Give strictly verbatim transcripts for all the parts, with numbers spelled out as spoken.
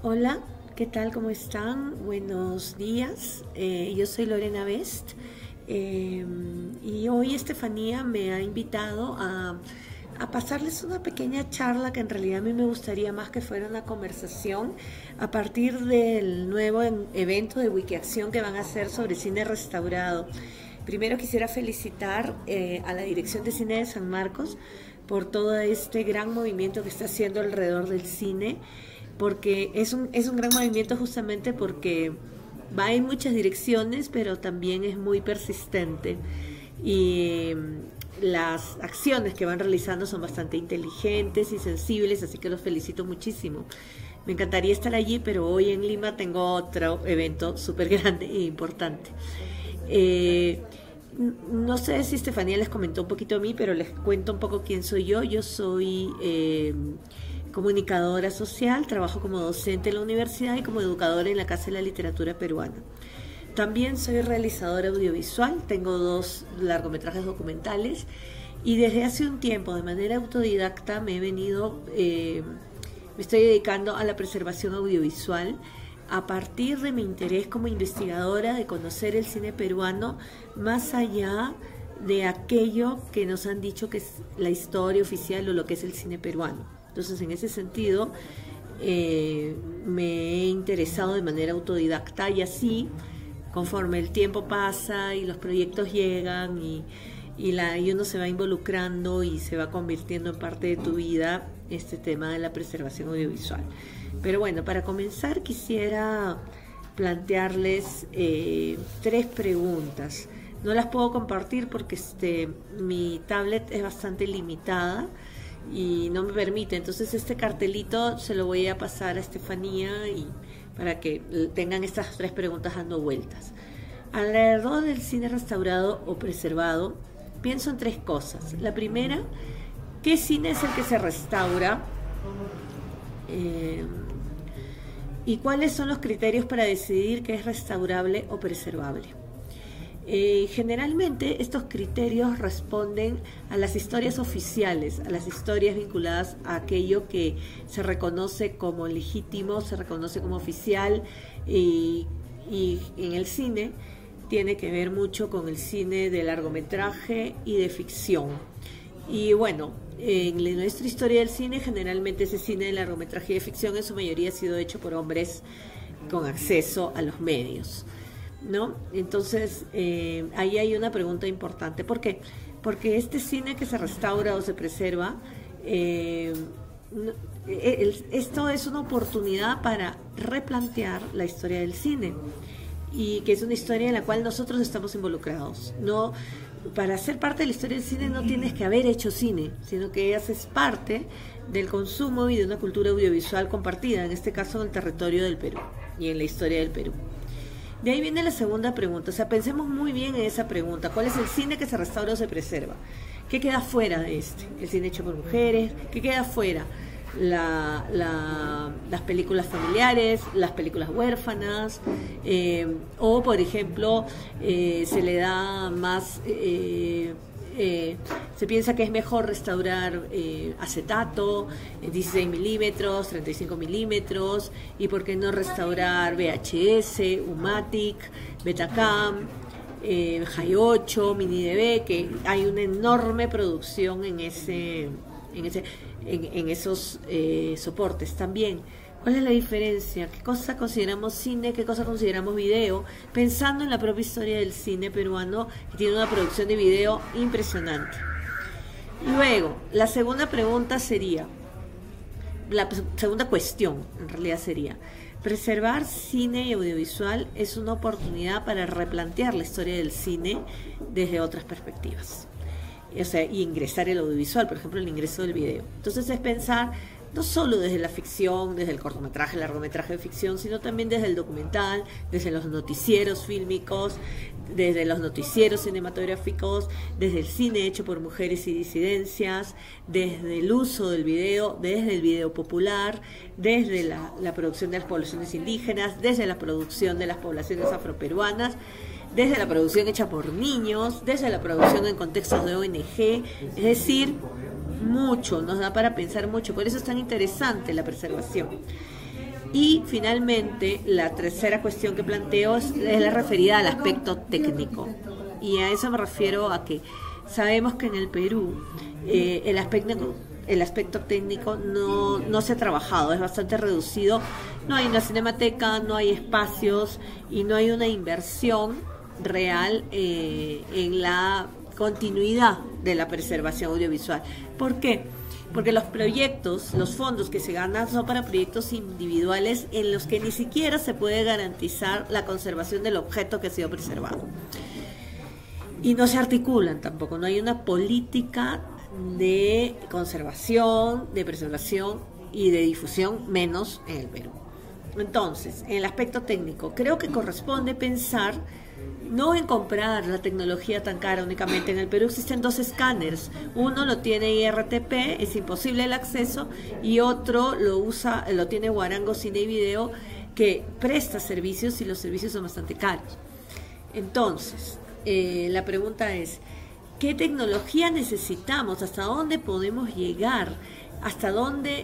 Hola, ¿qué tal? ¿Cómo están? Buenos días. Eh, yo soy Lorena Best eh, y hoy Estefanía me ha invitado a, a pasarles una pequeña charla que en realidad a mí me gustaría más que fuera una conversación a partir del nuevo en- evento de Wikiacción que van a hacer sobre cine restaurado. Primero quisiera felicitar eh, a la Dirección de Cine de San Marcos por todo este gran movimiento que está haciendo alrededor del cine, porque es un, es un gran movimiento justamente porque va en muchas direcciones, pero también es muy persistente. Y mm, las acciones que van realizando son bastante inteligentes y sensibles, así que los felicito muchísimo. Me encantaría estar allí, pero hoy en Lima tengo otro evento súper grande e importante. Eh, no sé si Estefanía les comentó un poquito a mí, pero les cuento un poco quién soy yo. Yo soy eh, comunicadora social, trabajo como docente en la universidad y como educadora en la Casa de la Literatura Peruana. También soy realizadora audiovisual, tengo dos largometrajes documentales y desde hace un tiempo, de manera autodidacta, me he venido, eh, me estoy dedicando a la preservación audiovisual a partir de mi interés como investigadora de conocer el cine peruano más allá de aquello que nos han dicho que es la historia oficial o lo que es el cine peruano. Entonces, en ese sentido, eh, me he interesado de manera autodidacta y así, conforme el tiempo pasa y los proyectos llegan y, y, la, y uno se va involucrando y se va convirtiendo en parte de tu vida, este tema de la preservación audiovisual. Pero bueno, para comenzar quisiera plantearles eh, tres preguntas. No las puedo compartir porque este, mi tablet es bastante limitada y no me permite. Entonces este cartelito se lo voy a pasar a Estefanía y para que tengan estas tres preguntas dando vueltas. Alrededor del cine restaurado o preservado, pienso en tres cosas. La primera, ¿qué cine es el que se restaura? Eh, ¿Y cuáles son los criterios para decidir qué es restaurable o preservable? Eh, generalmente estos criterios responden a las historias oficiales, a las historias vinculadas a aquello que se reconoce como legítimo, se reconoce como oficial y, y en el cine tiene que ver mucho con el cine de largometraje y de ficción. Y bueno, en nuestra historia del cine, generalmente ese cine de largometraje y de ficción en su mayoría ha sido hecho por hombres con acceso a los medios, ¿no? Entonces, eh, ahí hay una pregunta importante. ¿Por qué? Porque este cine que se restaura o se preserva, eh, no, el, esto es una oportunidad para replantear la historia del cine y que es una historia en la cual nosotros estamos involucrados. No, para ser parte de la historia del cine no tienes que haber hecho cine, sino que haces parte del consumo y de una cultura audiovisual compartida, en este caso en el territorio del Perú y en la historia del Perú. De ahí viene la segunda pregunta, o sea, pensemos muy bien en esa pregunta. ¿Cuál es el cine que se restaura o se preserva? ¿Qué queda fuera de este? ¿El cine hecho por mujeres? ¿Qué queda fuera? La, la, las películas familiares, las películas huérfanas, eh, o por ejemplo, eh, se le da más... Eh, Eh, se piensa que es mejor restaurar eh, acetato, eh, dieciséis milímetros, treinta y cinco milímetros, y por qué no restaurar V H S, Umatic, Betacam, eh, Hi ocho, Mini D V, que hay una enorme producción en ese, en ese, en, en esos eh, soportes también. ¿Cuál es la diferencia? ¿Qué cosa consideramos cine? ¿Qué cosa consideramos video? Pensando en la propia historia del cine peruano, que tiene una producción de video impresionante. Luego, la segunda pregunta sería, la segunda cuestión en realidad sería, preservar cine y audiovisual es una oportunidad para replantear la historia del cine desde otras perspectivas. O sea, y ingresar el audiovisual, por ejemplo, el ingreso del video. Entonces es pensar no solo desde la ficción, desde el cortometraje, el largometraje de ficción, sino también desde el documental, desde los noticieros fílmicos, desde los noticieros cinematográficos, desde el cine hecho por mujeres y disidencias, desde el uso del video, desde el video popular, desde la, la producción de las poblaciones indígenas, desde la producción de las poblaciones afroperuanas, desde la producción hecha por niños, desde la producción en contextos de O N G, es decir, mucho, nos da para pensar mucho, por eso es tan interesante la preservación. Y finalmente, la tercera cuestión que planteo es, es la referida al aspecto técnico. Y a eso me refiero a que sabemos que en el Perú eh, el aspecto el aspecto técnico no, no se ha trabajado, es bastante reducido. No hay una cinemateca, no hay espacios y no hay una inversión real eh, en la continuidad de la preservación audiovisual. ¿Por qué? Porque los proyectos, los fondos que se ganan son para proyectos individuales en los que ni siquiera se puede garantizar la conservación del objeto que ha sido preservado. Y no se articulan tampoco, no hay una política de conservación, de preservación y de difusión, menos en el Perú. Entonces, en el aspecto técnico, creo que corresponde pensar no en comprar la tecnología tan cara únicamente. En el Perú existen dos escáneres, uno lo tiene I R T P, es imposible el acceso, y otro lo usa, lo tiene Guarango Cine y Video, que presta servicios y los servicios son bastante caros. Entonces, eh, la pregunta es, ¿qué tecnología necesitamos? ¿Hasta dónde podemos llegar? ¿Hasta dónde,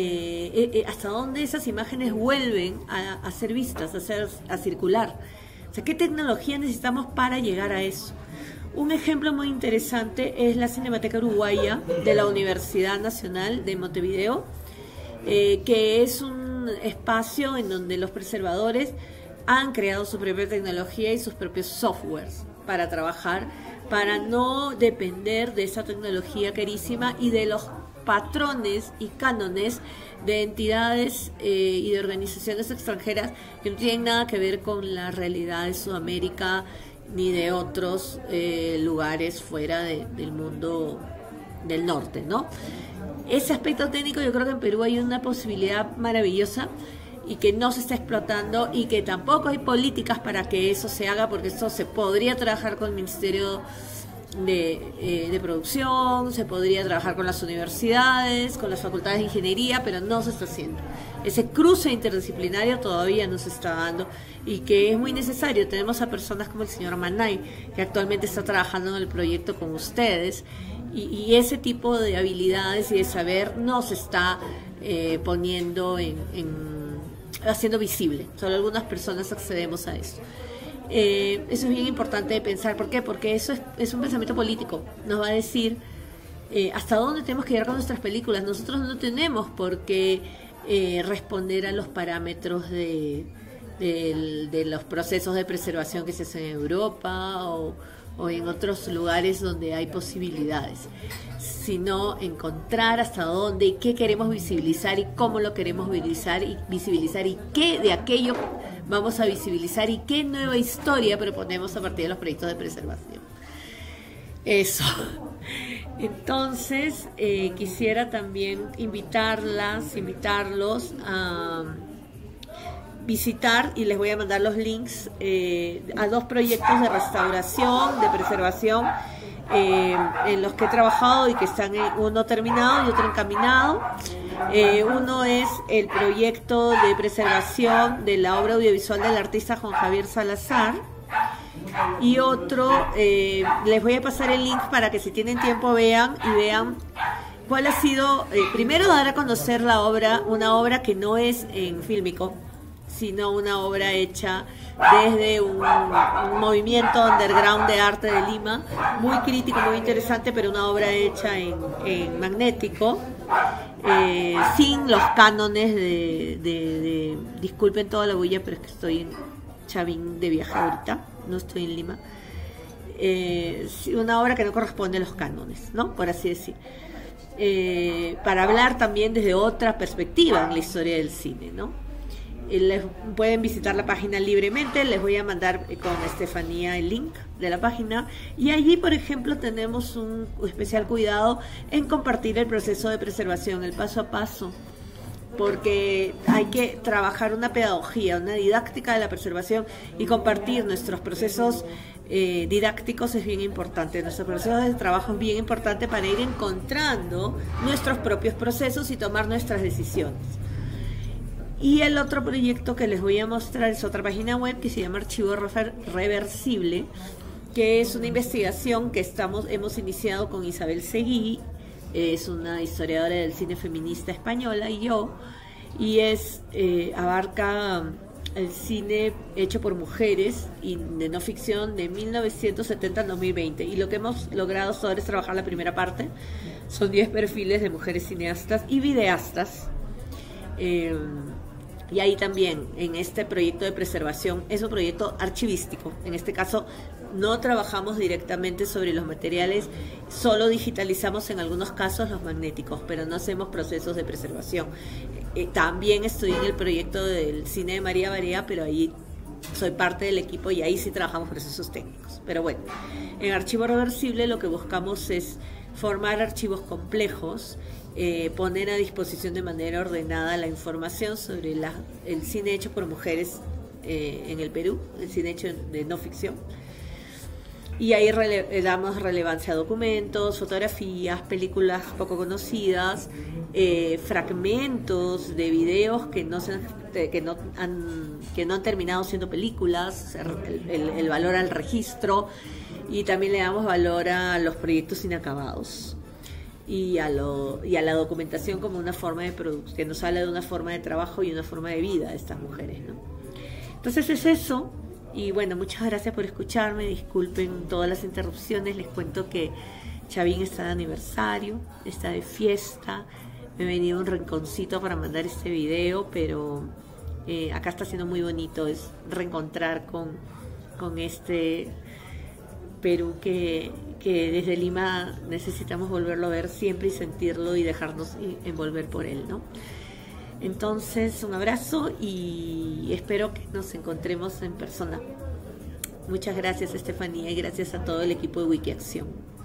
eh, eh, hasta dónde esas imágenes vuelven a, a ser vistas, a, ser, a circular? O sea, ¿qué tecnología necesitamos para llegar a eso? Un ejemplo muy interesante es la Cinemateca Uruguaya de la Universidad Nacional de Montevideo, eh, que es un espacio en donde los preservadores han creado su propia tecnología y sus propios softwares para trabajar, para no depender de esa tecnología carísima y de los patrones y cánones de entidades eh, y de organizaciones extranjeras que no tienen nada que ver con la realidad de Sudamérica ni de otros eh, lugares fuera de, del mundo del norte, ¿no? Ese aspecto técnico, yo creo que en Perú hay una posibilidad maravillosa y que no se está explotando y que tampoco hay políticas para que eso se haga, porque esto se podría trabajar con el Ministerio de, eh, de Producción, se podría trabajar con las universidades, con las facultades de ingeniería, pero no se está haciendo. Ese cruce interdisciplinario todavía no se está dando y que es muy necesario. Tenemos a personas como el señor Manay, que actualmente está trabajando en el proyecto con ustedes, y, y ese tipo de habilidades y de saber no se está eh, poniendo en, en haciendo visible. Solo algunas personas accedemos a eso. Eh, eso es bien importante de pensar. ¿Por qué? Porque eso es, es un pensamiento político. Nos va a decir eh, hasta dónde tenemos que llegar con nuestras películas. Nosotros no tenemos por qué eh, responder a los parámetros de, de, de los procesos de preservación que se hacen en Europa o, o en otros lugares donde hay posibilidades, sino encontrar hasta dónde y qué queremos visibilizar y cómo lo queremos visibilizar y visibilizar y qué de aquello vamos a visibilizar y qué nueva historia proponemos a partir de los proyectos de preservación. Eso. Entonces, eh, quisiera también invitarlas, invitarlos a visitar, y les voy a mandar los links eh, a dos proyectos de restauración, de preservación, eh, en los que he trabajado y que están en, uno terminado y otro encaminado. Eh, uno es el proyecto de preservación de la obra audiovisual del artista Juan Javier Salazar, y otro, eh, les voy a pasar el link para que si tienen tiempo vean y vean cuál ha sido, eh, primero dar a conocer la obra, una obra que no es en fílmico, sino una obra hecha desde un, un movimiento underground de arte de Lima, muy crítico, muy interesante, pero una obra hecha en, en magnético, eh, sin los cánones de, de, de, disculpen toda la bulla, pero es que estoy en Chavín de viaje ahorita, no estoy en Lima, eh, una obra que no corresponde a los cánones, ¿no? Por así decir. Eh, para hablar también desde otra perspectiva en la historia del cine, ¿no? Les pueden visitar la página libremente, les voy a mandar con Estefanía el link de la página, y allí, por ejemplo, tenemos un especial cuidado en compartir el proceso de preservación, el paso a paso, porque hay que trabajar una pedagogía, una didáctica de la preservación, y compartir nuestros procesos eh, didácticos es bien importante, nuestros procesos de trabajo es bien importante para ir encontrando nuestros propios procesos y tomar nuestras decisiones. Y el otro proyecto que les voy a mostrar es otra página web que se llama Archivo Reversible, que es una investigación que estamos hemos iniciado con Isabel Seguí, es una historiadora del cine feminista española, y yo, y es eh, abarca el cine hecho por mujeres y de no ficción de mil novecientos setenta al dos mil veinte, y lo que hemos logrado hasta ahora es trabajar la primera parte. Son diez perfiles de mujeres cineastas y videastas. Eh, y ahí también, en este proyecto de preservación, es un proyecto archivístico. En este caso, no trabajamos directamente sobre los materiales, solo digitalizamos en algunos casos los magnéticos, pero no hacemos procesos de preservación. Eh, también estoy en el proyecto del cine de María Barea, pero ahí soy parte del equipo y ahí sí trabajamos procesos técnicos. Pero bueno, en Archivo Reversible lo que buscamos es formar archivos complejos, eh, poner a disposición de manera ordenada la información sobre la, el cine hecho por mujeres eh, en el Perú, el cine hecho de no ficción. Y ahí rele damos relevancia a documentos, fotografías, películas poco conocidas, eh, fragmentos de videos que no, se, que, no han, que no han terminado siendo películas, el, el, el valor al registro, y también le damos valor a los proyectos inacabados y a, lo, y a la documentación como una forma de producción, que nos habla de una forma de trabajo y una forma de vida de estas mujeres, ¿no? Entonces es eso. Y bueno, muchas gracias por escucharme, disculpen todas las interrupciones, les cuento que Chavín está de aniversario, está de fiesta, me he venido un rinconcito para mandar este video, pero eh, acá está siendo muy bonito, es reencontrar con, con este Perú que, que desde Lima necesitamos volverlo a ver siempre y sentirlo y dejarnos envolver por él, ¿no? Entonces, un abrazo y espero que nos encontremos en persona. Muchas gracias, Estefanía, y gracias a todo el equipo de Wikiacción.